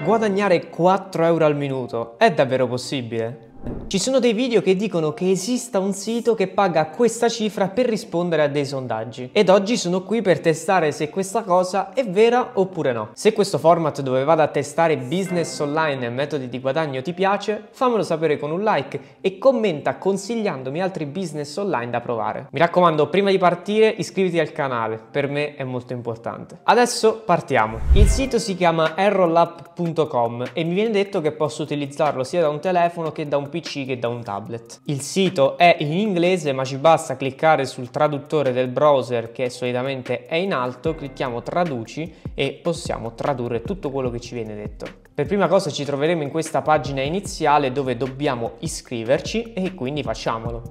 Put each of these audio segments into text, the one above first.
guadagnare 4 euro al minuto. È davvero possibile? Ci sono dei video che dicono che esista un sito che paga questa cifra per rispondere a dei sondaggi ed oggi sono qui per testare se questa cosa è vera oppure no. Se questo format dove vado a testare business online e metodi di guadagno ti piace, fammelo sapere con un like e commenta consigliandomi altri business online da provare. Mi raccomando, prima di partire iscriviti al canale, per me è molto importante. Adesso partiamo. Il sito si chiama enrollapp.com e mi viene detto che posso utilizzarlo sia da un telefono che da un PC che da un tablet. Il sito è in inglese, ma ci basta cliccare sul traduttore del browser che solitamente è in alto, clicchiamo traduci e possiamo tradurre tutto quello che ci viene detto. Per prima cosa ci troveremo in questa pagina iniziale dove dobbiamo iscriverci e quindi facciamolo.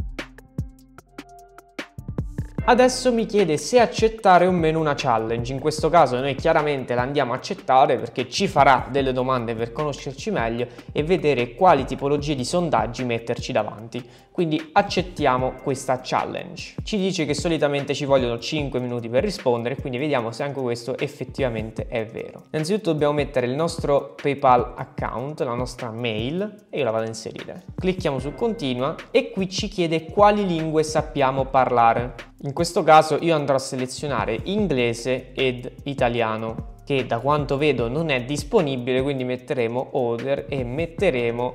Adesso mi chiede se accettare o meno una challenge. In questo caso noi chiaramente la andiamo a accettare perché ci farà delle domande per conoscerci meglio e vedere quali tipologie di sondaggi metterci davanti. Quindi accettiamo questa challenge. Ci dice che solitamente ci vogliono 5 minuti per rispondere, quindi vediamo se anche questo effettivamente è vero. Innanzitutto dobbiamo mettere il nostro PayPal account, la nostra mail, e io la vado a inserire. Clicchiamo su continua e qui ci chiede quali lingue sappiamo parlare. In questo caso io andrò a selezionare inglese ed italiano, che da quanto vedo non è disponibile, quindi metteremo other e metteremo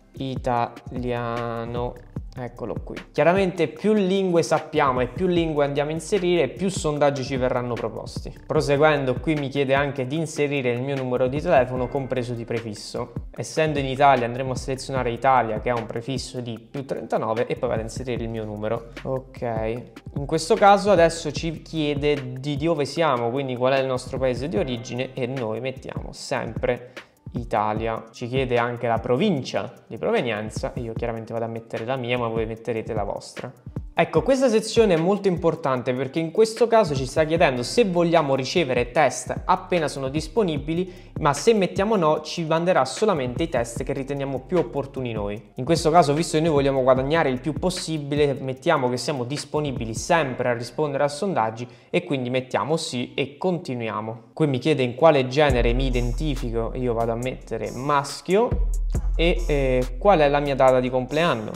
italiano. Eccolo qui. Chiaramente più lingue sappiamo e più lingue andiamo a inserire, più sondaggi ci verranno proposti. Proseguendo, qui mi chiede anche di inserire il mio numero di telefono compreso di prefisso. Essendo in Italia andremo a selezionare Italia, che ha un prefisso di +39, e poi vado a inserire il mio numero. Ok. In questo caso adesso ci chiede di dove siamo, quindi qual è il nostro paese di origine, e noi mettiamo sempre Italia. Ci chiede anche la provincia di provenienza e io chiaramente vado a mettere la mia, ma voi metterete la vostra. Ecco, questa sezione è molto importante perché in questo caso ci sta chiedendo se vogliamo ricevere test appena sono disponibili, ma se mettiamo no ci manderà solamente i test che riteniamo più opportuni noi. In questo caso, visto che noi vogliamo guadagnare il più possibile, mettiamo che siamo disponibili sempre a rispondere a sondaggi e quindi mettiamo sì e continuiamo. Qui mi chiede in quale genere mi identifico, io vado a mettere maschio e qual è la mia data di compleanno.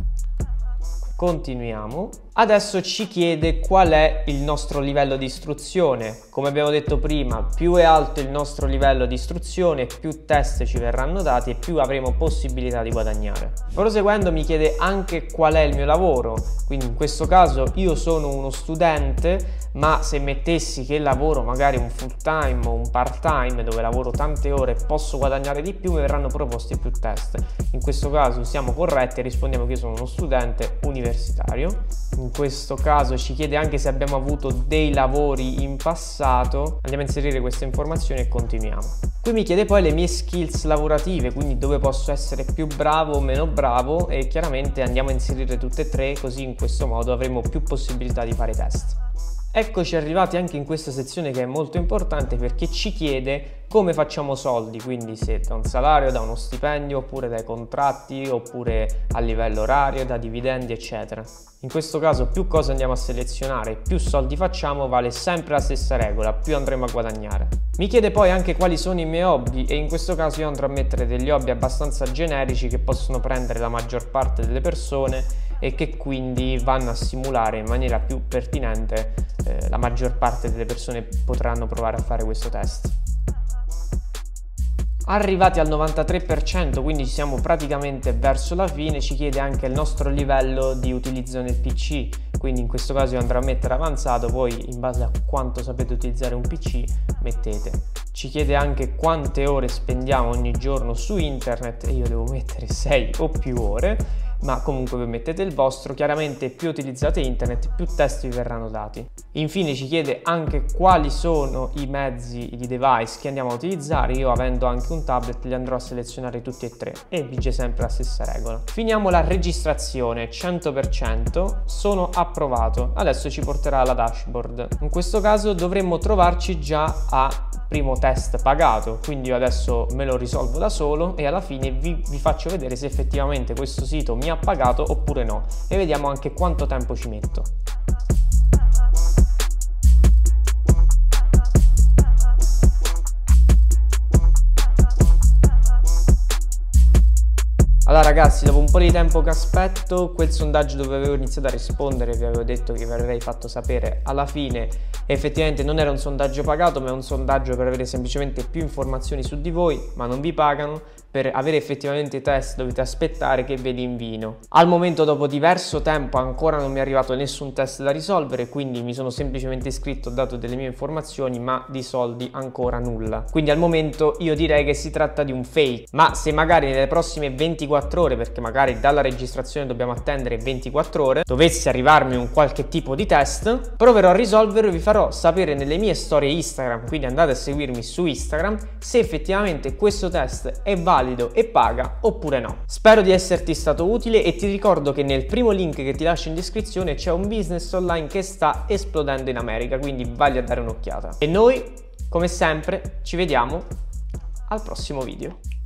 Continuiamo. Adesso ci chiede qual è il nostro livello di istruzione. Come abbiamo detto prima, più è alto il nostro livello di istruzione, più test ci verranno dati e più avremo possibilità di guadagnare. Proseguendo mi chiede anche qual è il mio lavoro. Quindi in questo caso io sono uno studente, ma se mettessi che lavoro magari un full time o un part time dove lavoro tante ore e posso guadagnare di più, mi verranno proposti più test. In questo caso siamo corretti e rispondiamo che io sono uno studente universitario. In questo caso ci chiede anche se abbiamo avuto dei lavori in passato. Andiamo a inserire queste informazioni e continuiamo. Qui mi chiede poi le mie skills lavorative, quindi dove posso essere più bravo o meno bravo, e chiaramente andiamo a inserire tutte e tre, così in questo modo avremo più possibilità di fare test. Eccoci arrivati anche in questa sezione che è molto importante perché ci chiede come facciamo soldi, quindi se da un salario, da uno stipendio, oppure dai contratti, oppure a livello orario, da dividendi, eccetera. In questo caso più cose andiamo a selezionare, più soldi facciamo, vale sempre la stessa regola, più andremo a guadagnare. Mi chiede poi anche quali sono i miei hobby e in questo caso io andrò a mettere degli hobby abbastanza generici che possono prendere la maggior parte delle persone e che quindi vanno a simulare in maniera più pertinente la maggior parte delle persone potranno provare a fare questo test. Arrivati al 93%, quindi siamo praticamente verso la fine, ci chiede anche il nostro livello di utilizzo nel PC, quindi in questo caso io andrò a mettere avanzato, poi in base a quanto sapete utilizzare un PC mettete. Ci chiede anche quante ore spendiamo ogni giorno su internet e io devo mettere 6 o più ore, ma comunque voi mettete il vostro. Chiaramente più utilizzate internet più test vi verranno dati. Infine ci chiede anche quali sono i mezzi, i device che andiamo a utilizzare. Io avendo anche un tablet li andrò a selezionare tutti e tre e vige sempre la stessa regola. Finiamo la registrazione, 100%, sono approvato. Adesso ci porterà alla dashboard. In questo caso dovremmo trovarci già a primo test pagato, quindi io adesso me lo risolvo da solo e alla fine vi faccio vedere se effettivamente questo sito mi ha pagato oppure no e vediamo anche quanto tempo ci metto. Allora ragazzi, dopo un po' di tempo che aspetto, quel sondaggio dove avevo iniziato a rispondere, vi avevo detto che vi avrei fatto sapere alla fine, effettivamente non era un sondaggio pagato, ma è un sondaggio per avere semplicemente più informazioni su di voi, ma non vi pagano. Per avere effettivamente test dovete aspettare che ve li invino. Al momento, dopo diverso tempo, ancora non mi è arrivato nessun test da risolvere, quindi mi sono semplicemente iscritto, ho dato delle mie informazioni, ma di soldi ancora nulla. Quindi al momento io direi che si tratta di un fake, ma se magari nelle prossime 24 ore, perché magari dalla registrazione dobbiamo attendere 24 ore, dovesse arrivarmi un qualche tipo di test, proverò a risolverlo e vi farò sapere nelle mie storie Instagram, quindi andate a seguirmi su Instagram, se effettivamente questo test è valido e paga oppure no. Spero di esserti stato utile e ti ricordo che nel primo link che ti lascio in descrizione c'è un business online che sta esplodendo in America, quindi vai a dare un'occhiata. E noi, come sempre, ci vediamo al prossimo video.